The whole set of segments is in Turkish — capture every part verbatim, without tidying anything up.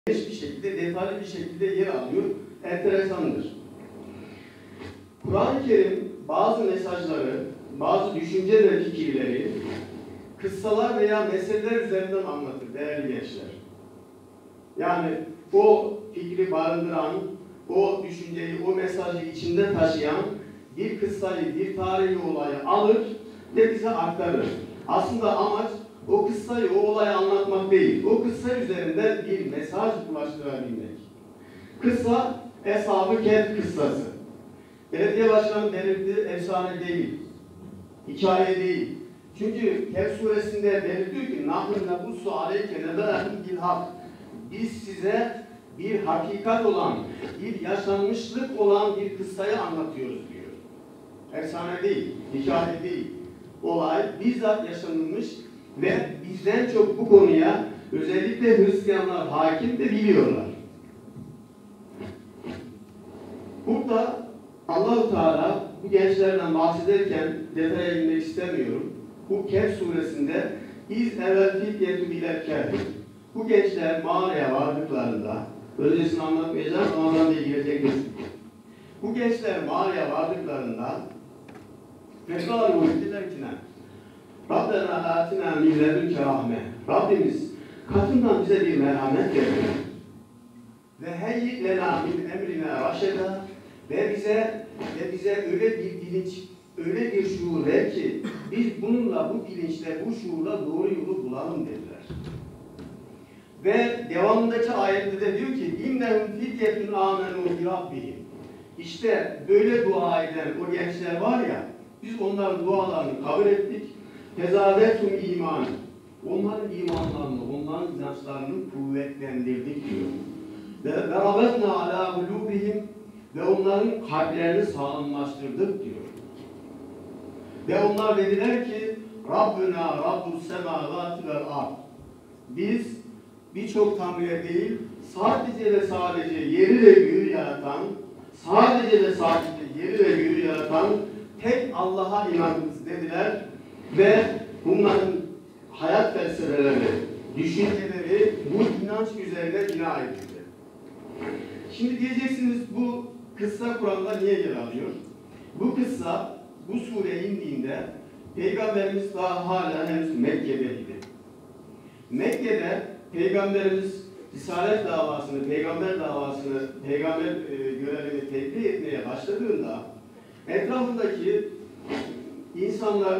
bir şekilde, detaylı bir şekilde yer alıyor. Enteresandır. Kur'an-ı Kerim bazı mesajları, bazı düşünce ve fikirleri kıssalar veya meseleler üzerinden anlatır değerli gençler. Yani o fikri barındıran, o düşünceyi, o mesajı içinde taşıyan bir kıssayı, bir tarihi olayı alır ve bize aktarır. Aslında amaç o kıssayı, o olayı anlatmak değil, o kıssa üzerinden bir mesaj ulaştırabilmek. Kıssa, Eshab-ı Kehf kıssası. Belediye başkanı belirttiği efsane değil, hikaye değil. Çünkü Kehf suresinde belirtiyor ki نَحْنُ نَبُسُّ عَلَيْكَ نَبَأَهُمْ بِالْحَقِّ Biz size bir hakikat olan, bir yaşanmışlık olan bir kıssayı anlatıyoruz diyor. Efsane değil, hikaye değil. Olay bizzat yaşanılmış ve bizden çok bu konuya özellikle Hristiyanlar hakim de biliyorlar. Burada Allah-u Teala bu gençlerden bahsederken detaya inmek istemiyorum. Bu Kehf suresinde İz evvel fityetü biler kehf. Bu gençler mağaraya vardıklarında, öncesini anlatmayacağım ama ondan da ilgilenecektir. Bu gençler mağaraya vardıklarında fekâlu dediler ki Rabbena atina min ledunke rahme. Rabbimiz katından bize bir merhamet ver. Ve heyyi lena min emrina raşeda ve bize ve bize öyle bir bilinç, öyle bir şuur ver ki biz bununla, bu bilinçle, bu şuurla doğru yolu bulalım dediler. Ve devamındaki ayette de diyor ki innehum fityetun amenu bi rabbihim. İşte böyle dua eden o gençler var ya, biz onların dualarını kabul ettik. Tezavetum iman. Onların imanlarını, onların inançlarını kuvvetlendirdik diyor. Ve berabetna ala kulubihim ve onların kalplerini sağlamlaştırdık diyor. Ve onlar dediler ki Rabbuna Rabbus semavati vel ard. Biz birçok tanrıya değil, sadece ve sadece yeri ve göğü yaratan, sadece ve sadece yeri ve göğü yaratan tek Allah'a inanırız dediler ve bunların hayat felsefeleri, düşünceleri bu inanç üzerine bina edildi. Şimdi diyeceksiniz bu kıssa Kur'an'da niye yer alıyor? Bu kıssa, bu sure indiğinde Peygamberimiz daha hala henüz Mekke'deydi. Mekke'de Peygamberimiz Risalet davasını, peygamber davasını, peygamber e, görevini tebliğ etmeye başladığında etrafındaki insanlar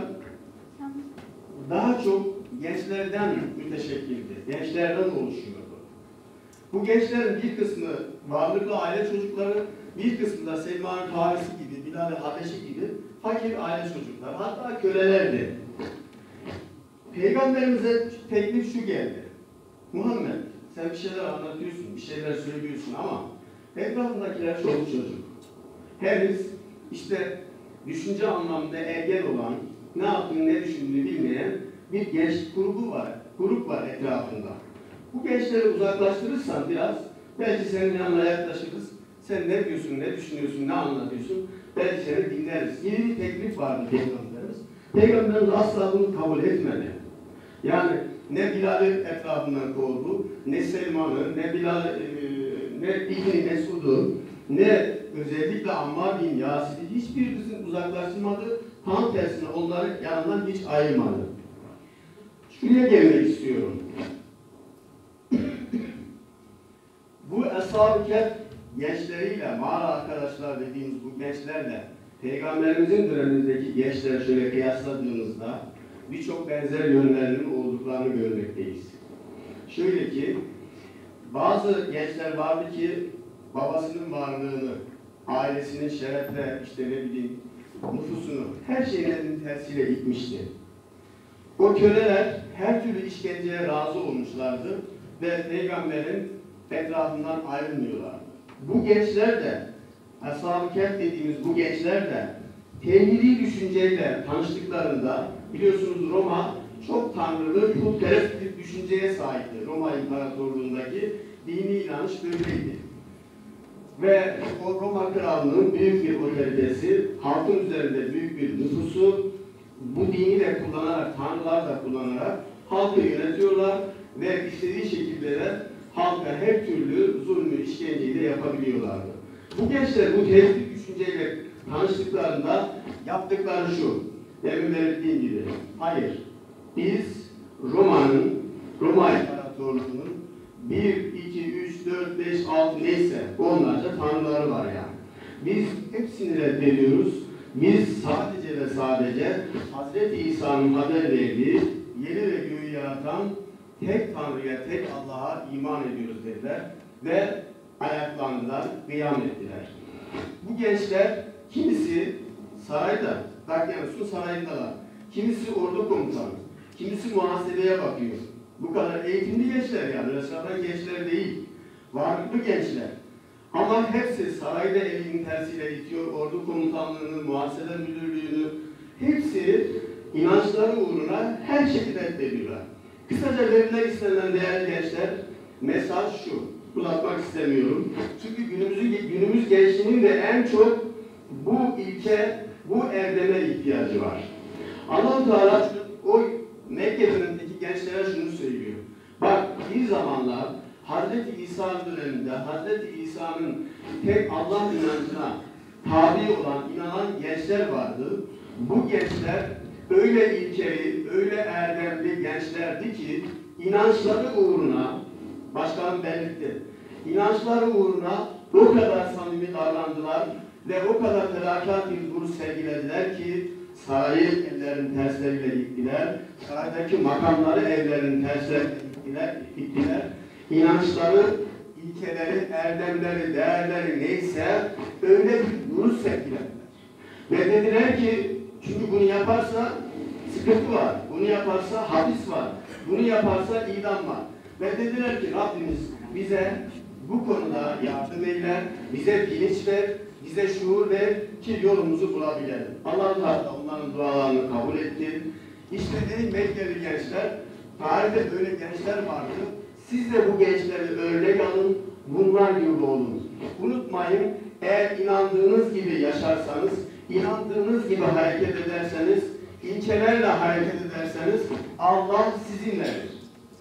daha çok gençlerden müteşekkildi, gençlerden oluşuyordu. Bu gençlerin bir kısmı varlıklı aile çocukları, bir kısmı da Selman-ı Farisi gibi, Bilal-i Habeşi gibi fakir aile çocukları, hatta kölelerdi. Peygamberimize teklif şu geldi. Muhammed, sen bir şeyler anlatıyorsun, bir şeyler söylüyorsun ama etrafındakiler çoluk çocuk. Henüz işte düşünce anlamında ergen olan, ne yaptığını, ne düşündüğünü bilmeyen bir genç grubu var, grup var etrafında. Bu gençleri uzaklaştırırsan biraz, belki senin yanına yaklaşırız. Sen ne diyorsun, ne düşünüyorsun, ne anlatıyorsun, belki seni dinleriz. Yeni bir teklif vardı Peygamberimiz. Peygamberimiz asla bunu kabul etmedi. Yani ne Bilal'i etrafından kovdu, ne Selman'ı, ne Bilal, e, ne İbn-i Mesud'u, ne özellikle Ammar bin Yasir'i hiçbirisini uzaklaştırmadı. Tam tersine onları yanından hiç ayırmadı. Şuraya gelmek istiyorum. Bu Eshab-ı Kehf gençleriyle, mağara arkadaşlar dediğimiz bu gençlerle Peygamberimizin dönemindeki gençleri şöyle kıyasladığımızda birçok benzer yönlerinin olduklarını görmekteyiz. Şöyle ki, bazı gençler vardı ki babasının varlığını, ailesinin şerefle, işte ne bileyim, nüfusunu, her şeylerin tersiyle itmişti. O köleler her türlü işkenceye razı olmuşlardı ve Peygamberin etrafından ayrılmıyorlardı. Bu gençler de, Eshab-ı Kehf dediğimiz bu gençler de tevhidi düşünceyle tanıştıklarında, biliyorsunuz Roma çok tanrılı, putperest bir düşünceye sahipti. Roma İmparatorluğu'ndaki dini inanış böyleydi. Ve o Roma Krallığı'nın büyük bir otoritesi, halkın üzerinde büyük bir nüfusu, bu dini de kullanarak, tanrılar da kullanarak halkı yönetiyorlar ve istediği şekilde de halka her türlü zulmü, işkenceyi de yapabiliyorlardı. Bu gençler bu tehdit düşünceyle tanıştıklarında yaptıkları şu, demin belirttiğim gibi, hayır, biz Roma'nın, Roma İmparatorluğu'nun bir, iki, üç, dört, beş, altı neyse onlarca tanrıları var yani. Biz hepsini reddediyoruz. Biz sadece ve sadece Hazreti İsa'nın haber verdiği yeri ve göğü yaratan tek Tanrı'ya, tek Allah'a iman ediyoruz dediler ve ayaklandılar, kıyam ettiler. Bu gençler kimisi sarayda, Dakyanus'un sarayındalar. Kimisi ordu komutanı, kimisi muhasebeye bakıyor. Bu kadar eğitimli gençler yani, resmen gençler değil, varlıklı gençler. Ama hepsi sarayda elinin tersiyle itiyor, ordu komutanlığını, muhasebe müdürlüğünü, hepsi inançları uğruna her şekilde reddediyorlar. Kısaca verilen istenen değerli gençler, mesaj şu, uzatmak istemiyorum. Çünkü günümüzün, günümüz gençliğinin de en çok bu ilke, bu erdeme ihtiyacı var. Allah-u Teala o Mekke dönemindeki gençlere şunu söylüyor. Bak bir zamanlar Hazreti İsa döneminde Hazreti İsa'nın tek Allah inancına tabi olan, inanan gençler vardı. Bu gençler öyle ilkeli, öyle erdemli gençlerdi ki inançları uğruna, başkanım belirtti, inançları uğruna o kadar samimi davrandılar ve o kadar felaket bir duruş sergilediler ki sarayı ellerinin tersleriyle yıktılar, saraydaki makamları ellerinin tersleriyle yıktılar, yıktılar. İnançları, ilkeleri, erdemleri, değerleri neyse öyle bir duruş sergilediler. Ve dediler ki, çünkü bunu yaparsa sıkıntı var, bunu yaparsa hapis var, bunu yaparsa idam var. Ve dediler ki Rabbimiz bize bu konuda yardım eyle, bize bilinç ver, bize şuur ver ki yolumuzu bulabilelim. Allah Teala onların dualarını kabul etti. İşte ey Mekkeli gençler, tarihte böyle gençler vardı. Siz de bu gençleri örnek alın, bunlar gibi olun. Unutmayın, eğer inandığınız gibi yaşarsanız, inandığınız gibi hareket ederseniz, ilkelerle hareket ederseniz Allah sizinledir.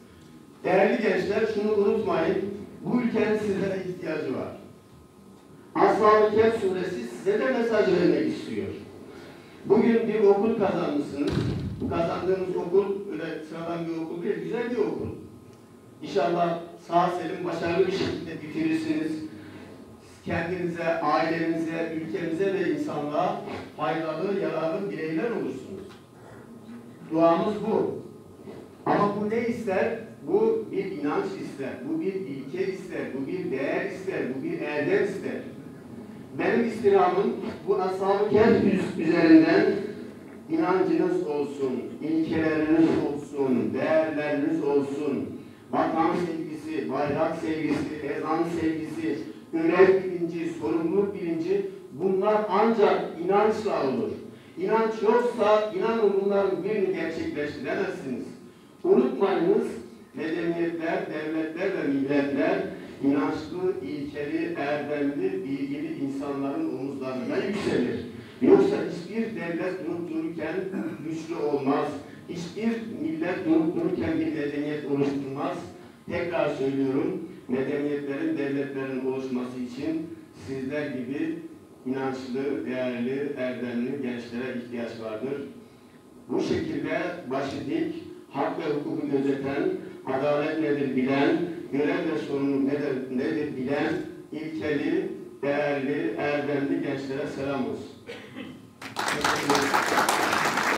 Değerli gençler, şunu unutmayın, bu ülkenin sizlere ihtiyacı var. Ashab-ı Kehf suresi size de mesaj vermek istiyor. Bugün bir okul kazanmışsınız. Bu kazandığınız okul öyle sıradan bir okul değil, güzel bir okul. İnşallah sağ selim, başarılı bir şekilde bitirirsiniz. Kendinize, ailenize, ülkemize ve insanlığa faydalı, yararlı bireyler olursunuz. Duamız bu. Ama bu ne ister? Bu bir inanç ister, bu bir ilke ister, bu bir değer ister, bu bir erdem ister. Benim istirhamım bu Ashab-ı Kehf üzerinden inancınız olsun, ilkeleriniz olsun, değerleriniz olsun, vatan sevgisi, bayrak sevgisi, ezan sevgisi, görev bilinci, sorumluluk bilinci, bunlar ancak inançla olur. İnanç yoksa inanın bunların birini gerçekleştiremezsiniz. Unutmayınız, medeniyetler, devletler ve milletler inançlı, ilkeli, erdemli, bilgili insanların omuzlarına yükselir. Yoksa hiçbir devlet durup dururken güçlü olmaz. Hiçbir millet durup dururken bir medeniyet oluşturmaz. Tekrar söylüyorum, medeniyetlerin, devletlerin oluşması için sizler gibi inançlı, değerli, erdemli gençlere ihtiyaç vardır. Bu şekilde başı dik, hak ve hukuku gözeten, adalet nedir bilen, görev ve sorumluluk nedir, nedir bilen, ilkeli, değerli, erdemli gençlere selam olsun.